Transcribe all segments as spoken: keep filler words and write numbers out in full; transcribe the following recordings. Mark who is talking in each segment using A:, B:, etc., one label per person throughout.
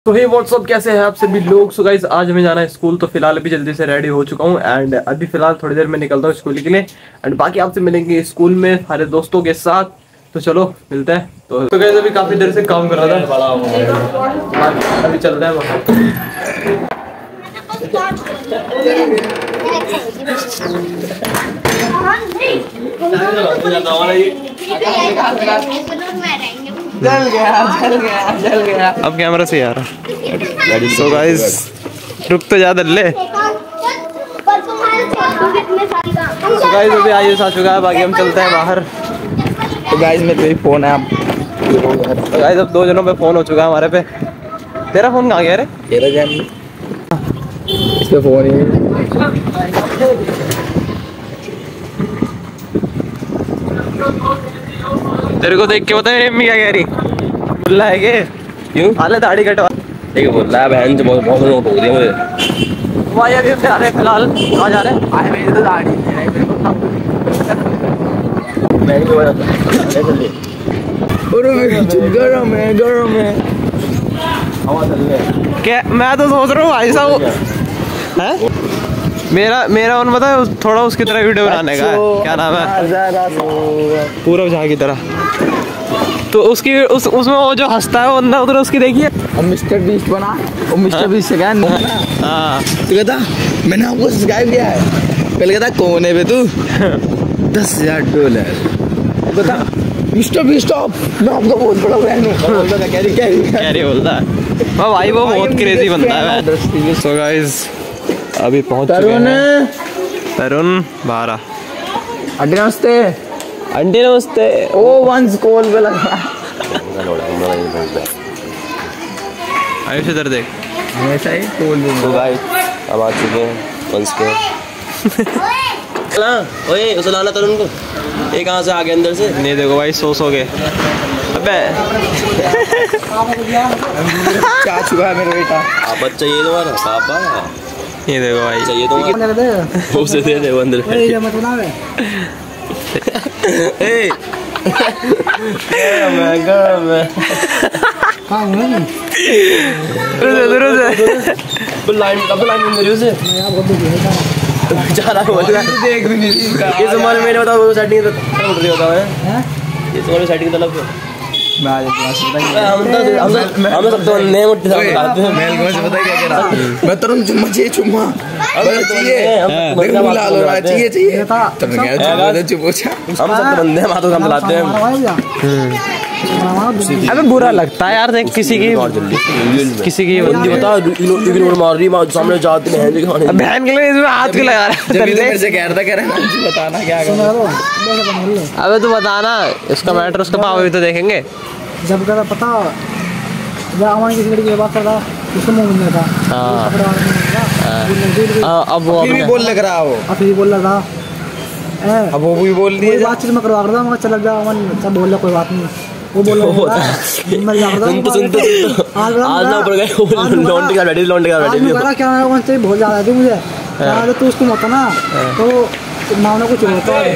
A: तो हे व्हाट्सअप, कैसे हैं आप सभी लोग। सो गाइस आज हमें जाना है स्कूल, तो फिलहाल अभी जल्दी से रेडी हो चुका हूँ एंड अभी फिलहाल थोड़ी देर में निकलता हूँ स्कूल के लिए एंड बाकी आपसे मिलेंगे स्कूल में सारे दोस्तों के साथ। तो चलो मिलते हैं। तो, तो गाइस अभी काफी देर से काम कर रहा था, अभी चलते हैं वहाँ।
B: जल गया जल गया जल गया
A: अब कैमरा से यार। सो गाइस रुक तो जा दल्ले। सो गाइस अभी आयुष आ चुका है, बाकी हम चलते हैं बाहर।
B: तो गाइस में तेरी फोन है।
A: तो गाइस अब दो जनों पे फोन हो चुका है हमारे पे। तेरा फोन कहाँ गया रे?
B: तेरा जान इस पे फोन ही
A: तेरे को देख के बता मेरी अम्मी क्या कह रही। बोल रहा है कि क्यों हाले दाढ़ी कटवा
C: ठीक बोल रहा है बहन से बहुत बहुत लोग हो गए मुझे।
A: भाई अभी जा रहे हैं फिलहाल। कहाँ जा रहे हैं?
B: आए मेरी तो दाढ़ी नहीं है मेरे को।
C: मैं ही बोला था
B: अरे मेरी गरम है गरम है
C: हवा चल रही है।
A: क्या मैं तो सोच रहा हूँ भाई साहब हैं मेरा मेरा उन पता है थोड़ा उसकी तरह वीडियो बनाने का है। क्या नाम है? पूरब झा की तरह। तो उसकी उस उसमें वो जो हंसता है वो अंदर उधर उसकी देखिए।
B: अब मिस्टर बीस्ट बना और मिस्टर बीस्ट से क्या
A: हाँ
B: तू कहता मैंने आपको सब्सक्राइब किया है। पहले कहता कौन है बे तू? दस हजार डॉलर बता। मिस्टर बीस्ट ऑफ मैं आपका बहुत बड़ा फैन हूँ। कैरी कैरी
A: कैरी बोलता है भाई, वो बहुत क्रेजी बनता है। सो गाइस अभी पहुंच चुके हैं। तरुण बारह।
B: आंटी नमस्ते।
A: आंटी नमस्ते।
B: ओ वंस कॉल पे लगा।
A: आयुष इधर देख।
B: हमेशा ही कॉल पे।
C: तो गाइस अब आ चुके हैं वंस के। चला ओए उसे लाना तरुण को। ये कहाँ से आ गए अंदर से?
A: नहीं देखो भाई सो सो गए। अबे
B: क्या चुका है मेरा बेटा?
C: आप बच्चा ये तुम्हारा पापा
A: ये देखो भाई
C: चाहिए तो उसे दे दे वो अंदर।
B: ये मत बनावे।
C: ए मैं गरम है।
B: हां नहीं
A: रुक रुक
C: वो लाइन अब लाइन अंदर उसे जा रहा बोल रहा
B: देख भी नहीं इसका।
C: इस उम्र में बता वो सेटिंग तो उठ रही होता है
B: हैं
C: इस उम्र में सेटिंग तलब
B: मैं आज क्लास बताइए।
C: हम तो हम हम सब तो नए मुट्ठी साहब बताते हैं।
B: मेल को से पता क्या कह रहा? मैं तुरंत चुम्मा चाहिए चुम्मा बस चाहिए। देख बुला लो रहा चाहिए चाहिए तो मैं क्या चुम्मा चुप हो जा।
C: हम सब तो बंदे हैं हाथों से बुलाते हैं।
A: अबे बुरा लगता है यार देख किसी की किसी की
C: बंदी बता इग्नोर मार रही है सामने जाते हैं
A: बहन के लिए इसमें हाथ क्यों लगा रहा है?
B: जब भी मेरे से कह रहा था कह रहा है बताना क्या करना।
A: अबे तू बताना इसका मैटर उसका पावर भी तो देखेंगे।
D: जब कदा पता जब अमन किसी लड़की की बात कर रहा उसको मुंह में था।
A: हाँ अब वो
B: फिर भी बोल लग रहा वो
D: अब फिर बोल रहा था
B: अब वो भी बोल
D: कोई बातचीत में करवा रहा था। मगर चल जा अमन सब बोल रहा कोई बात नहीं। वो बोल रहा मैं जा रहा
C: सुन तो सुन तो आज ना ऊपर गए लौंडे का बैठी लौंडे का बैठी
D: था। क्या है अमन से बहुत ज्यादा थी मुझे कहा तू उसको मत ना तो मामला कुछ होता है।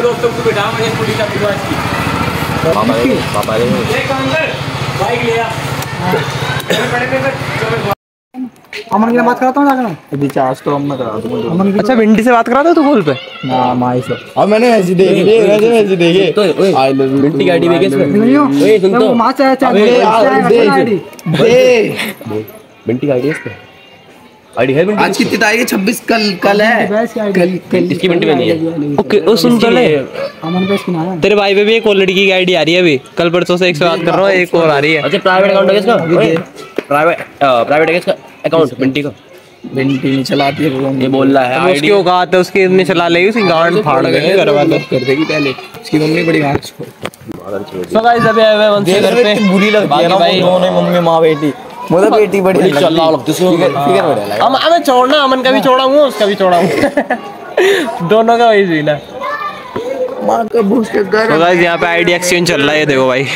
C: पापा पापा ने
D: अमन की बात कराता हूँ जाकर
B: रिचार्ज तो हम मैं करा दूंगा।
D: अमन की
A: अच्छा भिंडी से बात करा था तू कॉल पे?
B: ना माई से अब मैंने ऐसी देखी थी मैंने ऐसी देखी
C: तो आई लव यू मिंटी की आईडी भेज इसमें
D: नहीं हो
C: ओए सुन तो
D: मां चाहे चाहे
B: दे दे
C: मिंटी की आईडी है इसमें आईडी है मिंटी
B: आज कितनी तारीख है? छब्बीस कल कल है कल कल
C: इसकी मिंटी में नहीं है।
A: ओके ओ सुन तो ले
D: अमन पे इसकी नाम
A: तेरे भाई पे भी एक और लड़की की आईडी आ रही है अभी। कल परसों से एक से बात कर रहा हूँ, एक और आ रही है।
C: अच्छा प्राइवेट अकाउंट है इसका प्राइवेट प्राइवेट है इसका अकाउंट मिंटी का
B: मिंटी नहीं चलाती है
C: ये बोल रहा है
A: उसकी औकात है उसकी इतनी चला लेगी उसकी गांड फाड़ देंगे घर वाले।
B: कर देगी पहले उसकी मम्मी बड़ी गांड छोड़।
A: सो गाइस अभी आए हुए वंश के घर पे।
B: बुरी लगती है ना दोनों मम्मी माँ बेटी। मुझे बेटी बड़ी
C: चल रहा लगती है
B: फिगर बड़ा लगा।
A: हम हमें छोड़ना अमन का भी छोड़ा हूँ उसका भी छोड़ा हूँ दोनों का वही सीन है।
B: माँ का भूख के घर
A: तो गाइस यहाँ पे आईडी एक्सचेंज चल रहा है। ये देखो भाई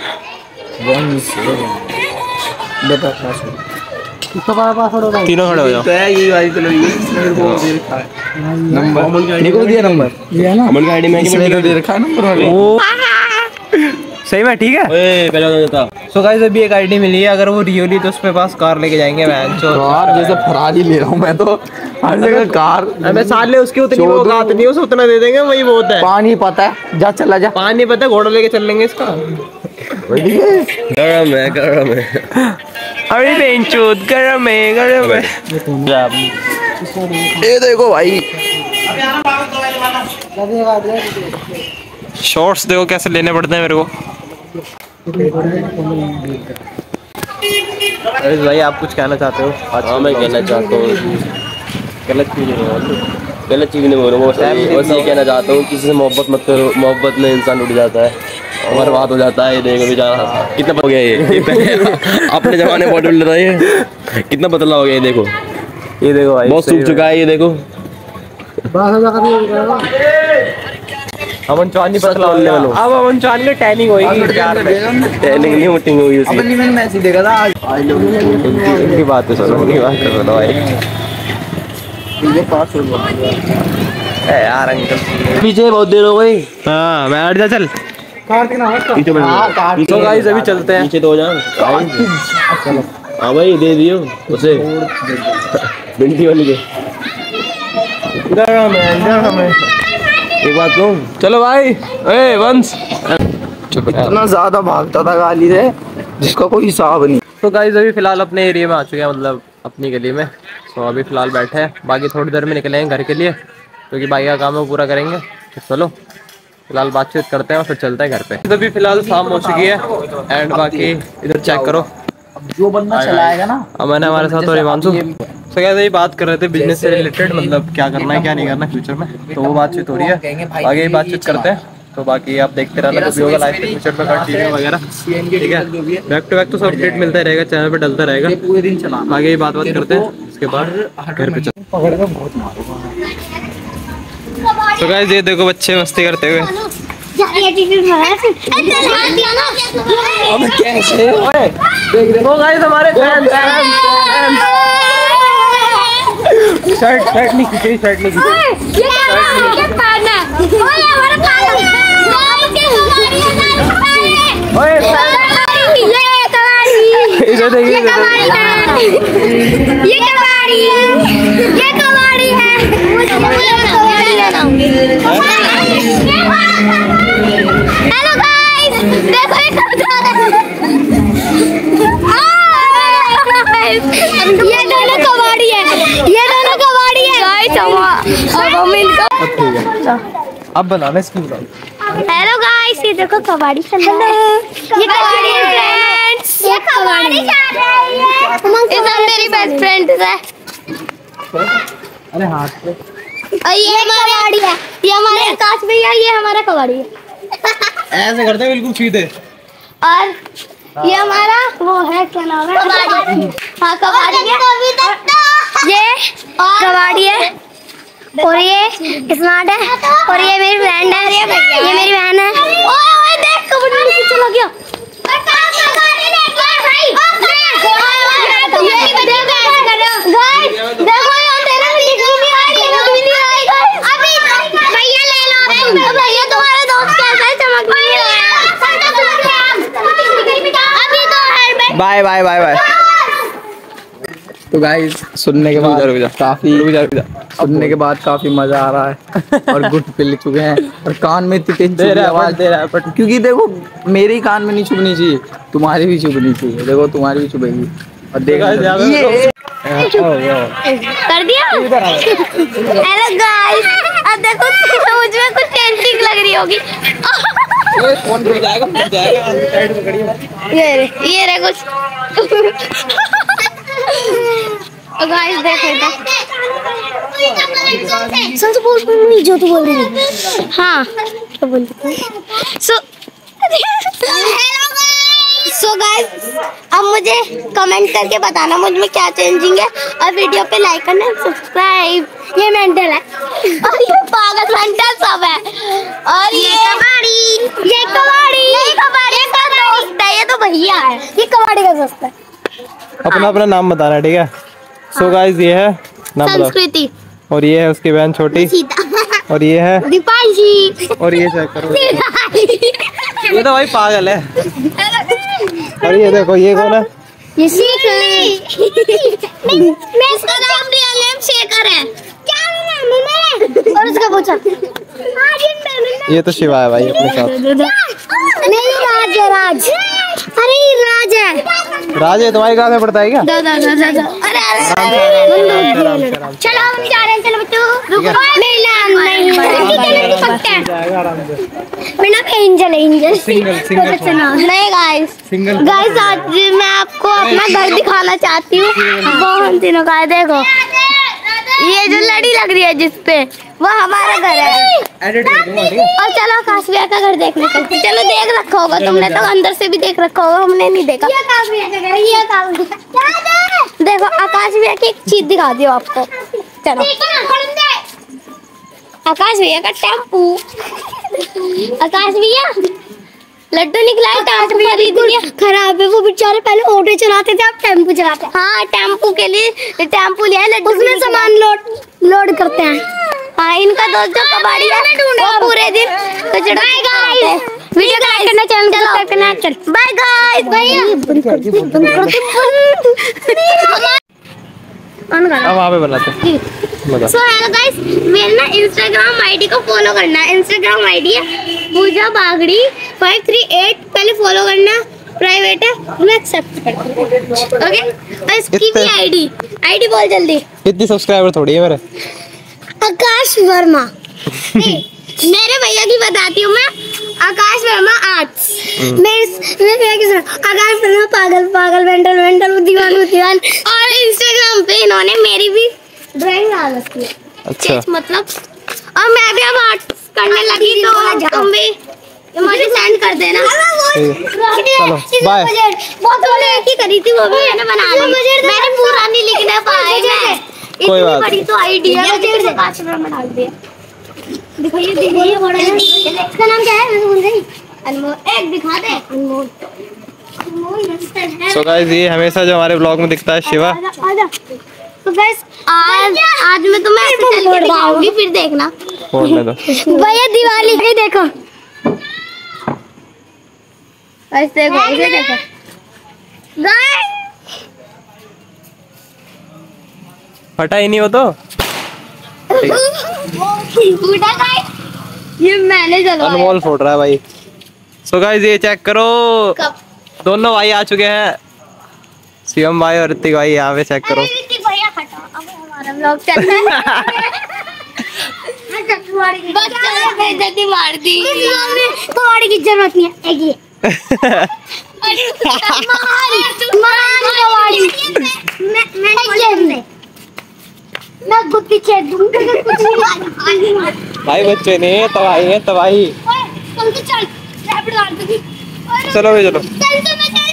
D: पासवर्ड होगा
A: तीनों खड़े हो जाओ।
B: तो है ये वाली तो लगी मेरे को दे रखा है नंबर निको दिया नंबर
D: ये है ना
C: अमन का आईडी में
B: इसने तो दे रखा है नंबर।
A: ओ सही में ठीक है।
C: ओए पहले बता
A: सो गाइस अभी एक आईडी मिली है, अगर वो रियली तो उसके पास कार लेके जाएंगे वैन चो
B: कार जैसे फरारी ले रहा हूँ मैं तो हर जगह कार।
A: मैं साले उसकी उतनी वो औकात नहीं है, उसे उतना दे देंगे वही बहुत है।
B: पानी पता है, जा चला जा।
A: पानी पता है, घोड़ा लेके चल लेंगे इसका।
C: गरम है गरम है।
A: अरे बेंचूत गरम है गरम है।
B: ये देखो भाई
A: शॉर्ट्स देखो कैसे लेने पड़ते हैं मेरे को। अरे भाई आप कुछ कहना चाहते हो?
C: हाँ मैं कहना चाहता हूँ, गलत चीज़ नहीं बोल गलत चीज़ नहीं बोल रहा हूँ, बस ये कहना चाहता हूँ किसी से मोहब्बत मत करो, मोहब्बत में इंसान उठ जाता है और बात हो जाता है। ये देखो भी जा कितना हो गया ये, ये पहले अपने जमाने बॉडी बिल्डर था, ये कितना बदला हो गया। ये देखो
A: ये देखो भाई
C: बहुत सूख चुका है। ये देखो
A: अमन चौहान पतला होने वाला, अब अमन चौहान की टैनिंग होगी,
C: टैनिंग नहीं मोटिंग होगी उसकी।
B: अपनी मैंने मैसेज देखा था आज।
A: इनकी बात है, सुनो इनकी बात करो भाई।
B: ये पास हो गया
A: यार अंकल
C: पीछे बहुत देर हो गई।
A: हाँ बैठ जा चल।
C: पीछे बैठ
A: तो गाइस अभी चलते हैं
C: पीछे तो हो जा। हाँ भाई दे दियो उसे बिल्टी वाली के।
A: गरम है गरम है।
C: एक बात कहूँ,
A: चलो भाई ए वंश
B: इतना ज्यादा भागता था गाली से जिसका कोई हिसाब नहीं।
A: तो गाइस अभी फिलहाल अपने एरिया में आ चुके हैं, मतलब अपनी गली में। तो अभी फिलहाल बैठे हैं, बाकी थोड़ी देर में निकले हैं घर के लिए क्योंकि बाकी का काम है वो पूरा करेंगे। तो चलो फिलहाल बातचीत करते हैं और फिर चलते हैं घर पे। तो अभी फिलहाल शाम हो चुकी है एंड बाकी इधर चेक करो
B: जो बंदा चलाएगा ना
A: अमन हमारे साथ और हिमांशु। तो क्या ये बात कर रहे थे बिजनेस से रिलेटेड, मतलब क्या करना है क्या नहीं करना फ्यूचर में, तो वो बातचीत हो रही है। आगे बातचीत करते हैं, तो बाकी आप देखते रहना जो भी होगा लाइफ के फ्यूचर में कंटिन्यू वगैरह, ठीक है। बैक टू बैक तो सब अपडेट मिलता रहेगा, चैनल पे डलता रहेगा।
B: पूरे दिन चला
A: आगे ही बात बात करते हैं, उसके बाद घर पे चलते हैं। तो गाइस ये देखो बच्चे मस्ती करते हुए। देखो गाइस हमारे फैन शर्ट शर्ट नहीं खींची, शर्ट नहीं खींची। इसे देखिए
E: ये कबाड़ी है, ये कबाड़ी है। हेलो गाइस, देखो ये ये दोनों कबाड़ी है, ये दोनों कबाड़ी है गाइस। अब हम इनको
A: अब बनाना इसकी ब्लॉग।
E: हेलो गाइस, ये देखो कबाड़ी चल रहा है। ये कबाड़ी है फ्रेंड्स, ये कबाड़ी चल रही है। ये सब मेरी बेस्ट फ्रेंड्स है।
A: अरे हाथ पे
E: और ये कबाड़ी है, ये हमारे आकाश भैया, ये हमारा कबाड़ी है।
A: ऐसे करते हैं बिल्कुल सीधे।
E: और ये हमारा वो है, क्या नाम है, कबाड़ी। हाँ कबाड़ी है। ये कबाड़ी है और ये स्मार्ट है और ये मेरी फ्रेंड है, ये मेरी बहन है। ओए ओए देख कबड्डी नीचे चला गया। गाइस देखो ये तेरा लिखनी नहीं आई, लिखनी नहीं आई गाइस। अभी भैया ले लो, भैया तुम्हारा दोस्त कैसा है, चमक नहीं रहा। अभी तो helmet.
B: Bye bye bye bye. तो गाइस सुनने के बाद काफी सुनने के बाद काफी मजा आ रहा है और गुट पिल चुके हैं और कान में इतनी तेज आवाज दे रहा है, बट क्योंकि देखो मेरे ही कान में नहीं चुभनी चाहिए, तुम्हारी भी चुभनी चाहिए। देखो तुम्हारी भी चुभेगी और देखा ये
E: कर दिया। हेलो गाइस, अब देखो मुझ में कुछ टेंटिंग लग रही होगी।
B: फोन गिर जाएगा, गिर जाएगा, साइड में खड़ी हो।
E: ये रे ये रे कुछ। गाइस देखो इधर सच बोल नहीं जो तू बोल रही है। हाँ तो बोल सो सो गाइस अब मुझे कमेंट करके बताना मुझ में क्या चेंजिंग है और वीडियो पे लाइक करना, सब्सक्राइब। ये मेंटल है और ये पागल मेंटल सब है और ये कबाड़ी, ये कबाड़ी, ये कबाड़ी का दोस्त है, ये तो भैया है, ये कबाड़ी का दोस्त है।
A: अपना अपना नाम बताना, ठीक है। सो गाइस ये है नाम बताओ।
E: संस्कृति।
A: और ये है उसकी बहन छोटी, और ये है
E: दीपांशी,
A: और ये चेक करो, ये तो भाई पागल है। और ये देखो ये कौन है?
E: ये शेखर मैं मैं इसका नाम रियल नेम शेखर है। क्या नाम है मेरा? और उसका पूछा।
A: ये तो शिवा है भाई अपने साथ।
E: नहीं राज है राज। अरे राज है।
A: राज है तुम्हारी क्लास में पढ़ता है क्या?
E: दा दा दा दा दा। अरे अरे चलो हम जा रहे हैं। चलो बच्चों रुको। नहीं ना नहीं नहीं सकते हैं। मेरा नाम एंजल एंजल।
A: सिंगल सिंगल
E: नहीं गाइस
A: सिंगल
E: गाइस आज मैं आपको अपना घर दिखाना चाहती हूँ। बहुत दिनों का है। देखो ये जो लड़ी लग रही है जिसपे वो हमारा घर है।
A: एडिट कर दूंगा ठीक है।
E: और चलो आकाश भैया का घर देखने चलते। चलो देख रखा होगा तुमने तो अंदर से भी देख रखा होगा हमने नहीं देखा। ये आकाश भैया का घर है। ये आकाश भैया देखो आकाश भैया की एक चीज दिखा दियो आपको। चलो आकाश भैया का टेम्पू। आकाश भैया लड्डू निकला है। टेम्पू भैया दीदी खराब है। वो बेचारे पहले ऑटो चलाते थे अब टेम्पू चलाते हैं। हाँ टेम्पू के लिए टेम्पू लिया है। लड्डू उसमें सामान लोड लोड करते हैं। हाँ इनका दोस्त जो कबाड़ी है वो पूरे दिन कचड़ा खाते हैं। वीडियो को लाइक करना चैनल को सब्सक्राइब करना। चल बाय गाइस। भैया
A: अब वहाँ पे बनाते हैं।
E: सो हेलो गाइस मेरे ना इंस्टाग्राम आईडी को फॉलो करना है। इंस्टाग्राम आईडी है Pooja Bagdi five three eight. पहले फॉलो करना प्राइवेट है मैं एक्सेप्ट करती हूँ। ओके और इसकी भी आईडी आईडी बोल जल्दी।
A: इतनी सब्सक्राइबर थोड़ी है मेरे।
E: आकाश वर्मा। मेरे भैया की बताती हूँ मैं। आकाश वर्मा आर्ट्स। मेरे मेरे भैया की सुनो आकाश वर्मा पागल पागल मेंटल मेंटल दीवान दीवान। और इंस्टाग्राम पे इन्होंने मेरी भी ड्राइंग डाल रखी है।
A: अच्छा
E: मतलब और मैं भी अब आर्ट्स करने लगी तो तुम भी मुझे सेंड कर देना।
A: चलो बाय।
E: बहुत एक ही करी थी वो भी मैंने बना ली। मैंने पूरा नहीं लिखना पाया मैं।
A: कोई
E: इतनी
A: बात
E: बड़ी तो आईडी है मुझे आकाश वर्मा डाल दिया। देखो ये देखो ये बड़ा है। इसका नाम क्या है मैं भूल गई। अनमोल एक दिखा दे। अनमोल
A: सो गाइस ये हमेशा जो हमारे ब्लॉग में दिखता है शिवा।
E: आजा। तो गाइस आज आज मैं तुम्हें ऐसे चल के दिखाऊंगी फिर देखना।
A: फोड़ने दो
E: भैया दिवाली के देखो। ऐसे देखो ऐसे देखो गाइस
A: फटा ही नहीं हो तो
E: फूटा गाइस ये मैंने जलवाया।
A: अनमोल फोड़ रहा है भाई। सो गाइस ये चेक करो
E: कब
A: दोनों भाई आ चुके हैं। शिवम भाई और ऋतिक भाई यहाँ पे चेक करो।
E: अरे ऋतिक भैया हटा अब हमारा व्लॉग चल रहा है। बच्चों ने बेइज्जती मार दी। कबाड़ी की जरूरत नहीं है। एक ये महान कबाड़ी मैं मैं मैं गुत्ती छेद दूंगा अगर कुछ नहीं।
A: भाई बच्चे नहीं तबाही है तबाही।
E: चल चल रैपिड डाल दूंगी।
A: चलो भाई चलो।
E: चल तो मैं